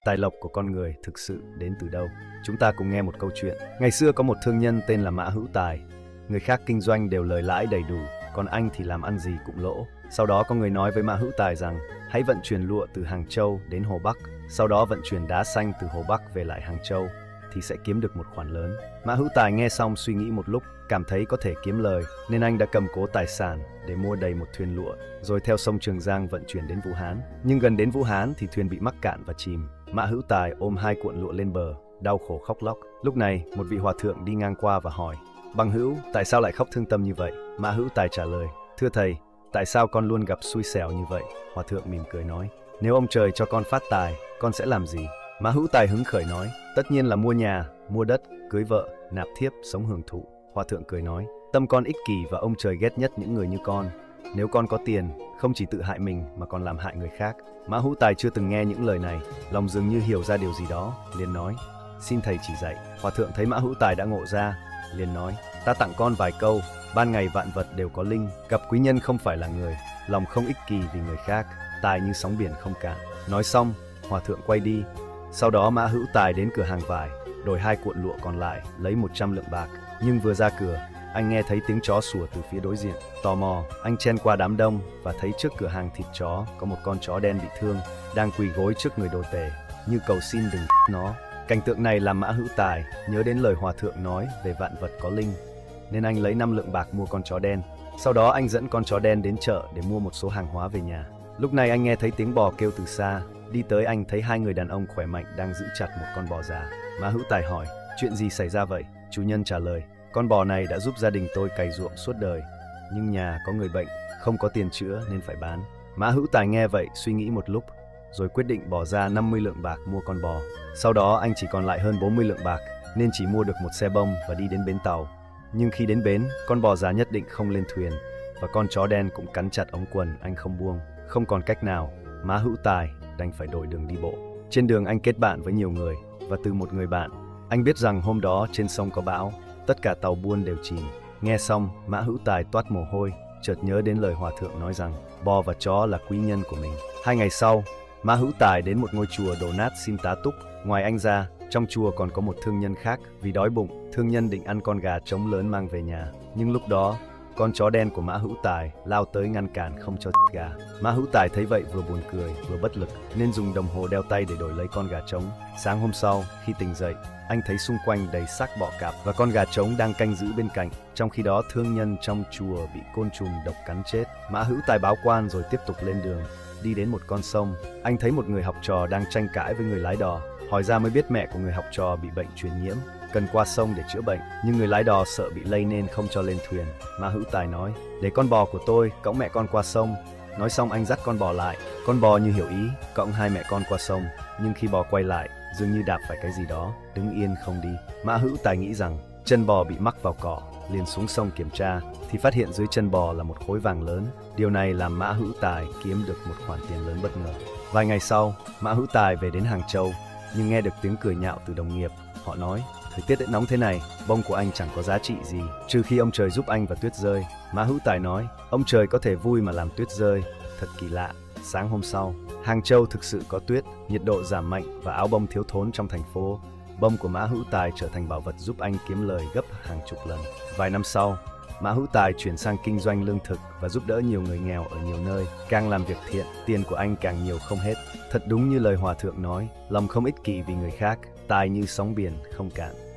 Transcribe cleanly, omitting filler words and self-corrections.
Tài lộc của con người thực sự đến từ đâu? Chúng ta cùng nghe một câu chuyện. Ngày xưa có một thương nhân tên là Mã Hữu Tài. Người khác kinh doanh đều lời lãi đầy đủ, còn anh thì làm ăn gì cũng lỗ. Sau đó có người nói với Mã Hữu Tài rằng hãy vận chuyển lụa từ Hàng Châu đến Hồ Bắc, sau đó vận chuyển đá xanh từ Hồ Bắc về lại Hàng Châu thì sẽ kiếm được một khoản lớn. Mã Hữu Tài nghe xong suy nghĩ một lúc, cảm thấy có thể kiếm lời nên anh đã cầm cố tài sản để mua đầy một thuyền lụa, rồi theo sông Trường Giang vận chuyển đến Vũ Hán. Nhưng gần đến Vũ Hán thì thuyền bị mắc cạn và chìm. Mã Hữu Tài ôm 2 cuộn lụa lên bờ, đau khổ khóc lóc. Lúc này, một vị hòa thượng đi ngang qua và hỏi: "Bằng hữu, tại sao lại khóc thương tâm như vậy?" Mã Hữu Tài trả lời: "Thưa thầy, tại sao con luôn gặp xui xẻo như vậy?" Hòa thượng mỉm cười nói: "Nếu ông trời cho con phát tài, con sẽ làm gì?" Mã Hữu Tài hứng khởi nói: "Tất nhiên là mua nhà, mua đất, cưới vợ, nạp thiếp, sống hưởng thụ." Hòa thượng cười nói: "Tâm con ích kỷ và ông trời ghét nhất những người như con. Nếu con có tiền, không chỉ tự hại mình mà còn làm hại người khác." Mã Hữu Tài chưa từng nghe những lời này, lòng dường như hiểu ra điều gì đó, liền nói: "Xin thầy chỉ dạy." Hòa thượng thấy Mã Hữu Tài đã ngộ ra, liền nói: "Ta tặng con vài câu. Ban ngày vạn vật đều có linh, gặp quý nhân không phải là người, lòng không ích kỷ vì người khác, tài như sóng biển không cạn." Nói xong, hòa thượng quay đi. Sau đó Mã Hữu Tài đến cửa hàng vải, đổi 2 cuộn lụa còn lại, lấy 100 lượng bạc. Nhưng vừa ra cửa, anh nghe thấy tiếng chó sủa từ phía đối diện. Tò mò, anh chen qua đám đông và thấy trước cửa hàng thịt chó có một con chó đen bị thương, đang quỳ gối trước người đồ tể, như cầu xin đừng nó. Cảnh tượng này làm Mã Hữu Tài nhớ đến lời hòa thượng nói về vạn vật có linh, nên anh lấy 5 lượng bạc mua con chó đen. Sau đó anh dẫn con chó đen đến chợ để mua một số hàng hóa về nhà. Lúc này anh nghe thấy tiếng bò kêu từ xa. Đi tới anh thấy 2 người đàn ông khỏe mạnh đang giữ chặt một con bò già. Mã Hữu Tài hỏi: "Chuyện gì xảy ra vậy?" Chủ nhân trả lời: "Con bò này đã giúp gia đình tôi cày ruộng suốt đời, nhưng nhà có người bệnh, không có tiền chữa nên phải bán." Mã Hữu Tài nghe vậy suy nghĩ một lúc, rồi quyết định bỏ ra 50 lượng bạc mua con bò. Sau đó anh chỉ còn lại hơn 40 lượng bạc nên chỉ mua được một xe bông và đi đến bến tàu. Nhưng khi đến bến, con bò già nhất định không lên thuyền và con chó đen cũng cắn chặt ống quần anh không buông. Không còn cách nào, Mã Hữu Tài đành phải đổi đường đi bộ. Trên đường anh kết bạn với nhiều người, và từ một người bạn, anh biết rằng hôm đó trên sông có bão, tất cả tàu buôn đều chìm. Nghe xong, Mã Hữu Tài toát mồ hôi, chợt nhớ đến lời hòa thượng nói rằng bò và chó là quý nhân của mình. 2 ngày sau, Mã Hữu Tài đến một ngôi chùa đổ nát xin tá túc. Ngoài anh ra, trong chùa còn có một thương nhân khác. Vì đói bụng, thương nhân định ăn con gà trống lớn mang về nhà. Nhưng lúc đó, con chó đen của Mã Hữu Tài lao tới ngăn cản không cho gà. Mã Hữu Tài thấy vậy vừa buồn cười vừa bất lực nên dùng đồng hồ đeo tay để đổi lấy con gà trống. Sáng hôm sau, khi tỉnh dậy, anh thấy xung quanh đầy xác bọ cạp và con gà trống đang canh giữ bên cạnh. Trong khi đó, thương nhân trong chùa bị côn trùng độc cắn chết. Mã Hữu Tài báo quan rồi tiếp tục lên đường. Đi đến một con sông, anh thấy một người học trò đang tranh cãi với người lái đò. Hỏi ra mới biết mẹ của người học trò bị bệnh truyền nhiễm, cần qua sông để chữa bệnh, nhưng người lái đò sợ bị lây nên không cho lên thuyền. Mã Hữu Tài nói: "Để con bò của tôi cõng mẹ con qua sông." Nói xong anh dắt con bò lại. Con bò như hiểu ý, cõng 2 mẹ con qua sông, nhưng khi bò quay lại, dường như đạp phải cái gì đó, đứng yên không đi. Mã Hữu Tài nghĩ rằng chân bò bị mắc vào cỏ, liền xuống sông kiểm tra thì phát hiện dưới chân bò là một khối vàng lớn. Điều này làm Mã Hữu Tài kiếm được một khoản tiền lớn bất ngờ. Vài ngày sau, Mã Hữu Tài về đến Hàng Châu, nhưng nghe được tiếng cười nhạo từ đồng nghiệp. Họ nói: "Thời tiết đã nóng thế này, bông của anh chẳng có giá trị gì, trừ khi ông trời giúp anh và tuyết rơi." Mã Hữu Tài nói: "Ông trời có thể vui mà làm tuyết rơi, thật kỳ lạ." Sáng hôm sau, Hàng Châu thực sự có tuyết, nhiệt độ giảm mạnh và áo bông thiếu thốn trong thành phố. Bông của Mã Hữu Tài trở thành bảo vật giúp anh kiếm lời gấp hàng chục lần. Vài năm sau, Mã Hữu Tài chuyển sang kinh doanh lương thực và giúp đỡ nhiều người nghèo ở nhiều nơi. Càng làm việc thiện, tiền của anh càng nhiều không hết. Thật đúng như lời hòa thượng nói, lòng không ích kỷ vì người khác, tài như sóng biển không cạn.